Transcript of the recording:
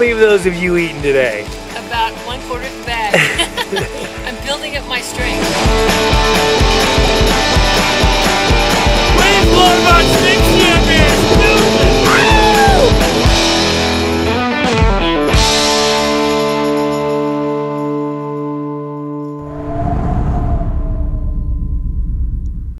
many of those have you eaten today? About 1/4 of the bag. I'm building up my strength. We've blown much